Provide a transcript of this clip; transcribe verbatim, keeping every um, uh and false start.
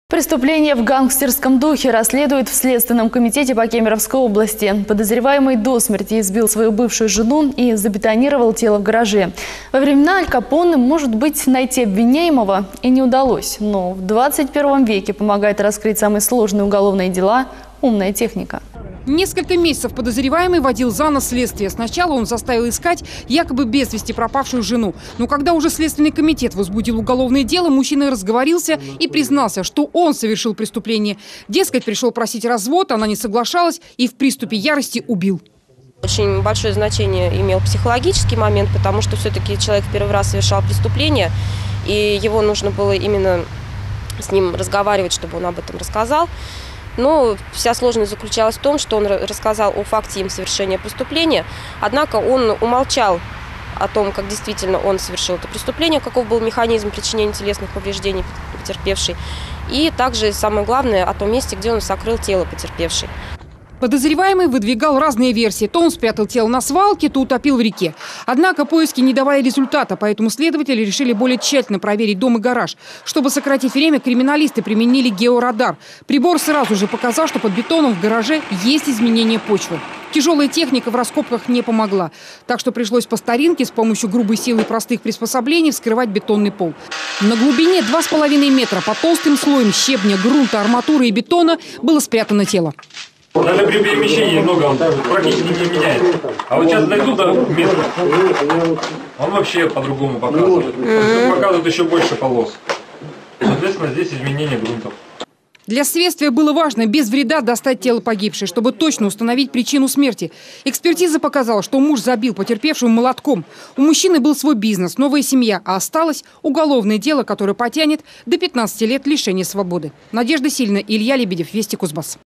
Преступление в гангстерском духе расследуют в Следственном комитете по Кемеровской области. Подозреваемый до смерти избил свою бывшую жену и забетонировал тело в гараже. Во времена Аль Капоне, может быть, найти обвиняемого и не удалось. Но в двадцать первом веке помогает раскрыть самые сложные уголовные дела умная техника. Несколько месяцев подозреваемый водил за нос следствие. Сначала он заставил искать якобы без вести пропавшую жену. Но когда уже Следственный комитет возбудил уголовное дело, мужчина разговорился и признался, что он совершил преступление. Дескать, пришел просить развод, она не соглашалась и в приступе ярости убил. Очень большое значение имел психологический момент, потому что все-таки человек в первый раз совершал преступление, и его нужно было именно с ним разговаривать, чтобы он об этом рассказал. Но вся сложность заключалась в том, что он рассказал о факте им совершения преступления, однако он умолчал о том, как действительно он совершил это преступление, каков был механизм причинения телесных повреждений потерпевшей, и также, самое главное, о том месте, где он сокрыл тело потерпевшей. Подозреваемый выдвигал разные версии. То он спрятал тело на свалке, то утопил в реке. Однако поиски не давали результата, поэтому следователи решили более тщательно проверить дом и гараж. Чтобы сократить время, криминалисты применили георадар. Прибор сразу же показал, что под бетоном в гараже есть изменение почвы. Тяжелая техника в раскопках не помогла. Так что пришлось по старинке с помощью грубой силы и простых приспособлений вскрывать бетонный пол. На глубине два с половиной метра по толстым слоям щебня, грунта, арматуры и бетона было спрятано тело. Даже при перемещении много он практически не меняет. А вот сейчас дойду до метра, он вообще по-другому показывает. Он показывает еще больше полос. Соответственно, здесь изменение грунтов. Для следствия было важно без вреда достать тело погибшей, чтобы точно установить причину смерти. Экспертиза показала, что муж забил потерпевшего молотком. У мужчины был свой бизнес, новая семья, а осталось уголовное дело, которое потянет до пятнадцати лет лишения свободы. Надежда Сильна, Илья Лебедев, Вести Кузбасс.